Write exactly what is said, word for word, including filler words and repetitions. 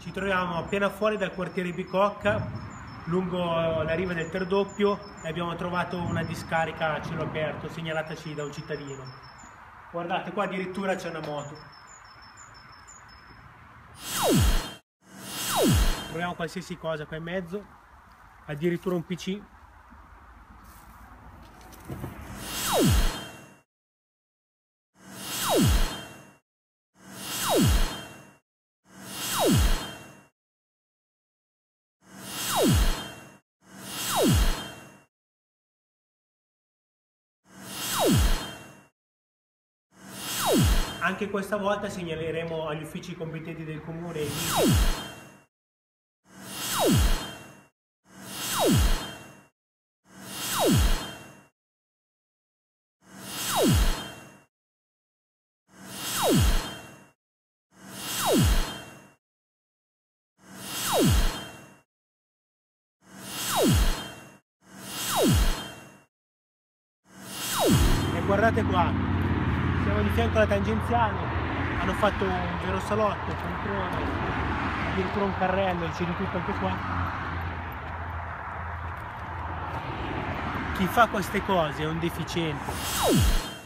Ci troviamo appena fuori dal quartiere Bicocca, lungo la riva del Terdoppio, e abbiamo trovato una discarica a cielo aperto segnalataci da un cittadino. Guardate, qua addirittura c'è una moto. Troviamo qualsiasi cosa qua in mezzo, addirittura un P C. Anche questa volta segnaleremo agli uffici competenti del comune i e guardate qua, siamo di fianco alla tangenziale, hanno fatto un vero salotto, controllo, addirittura un carrello, c'è di tutto anche qua. Chi fa queste cose è un deficiente.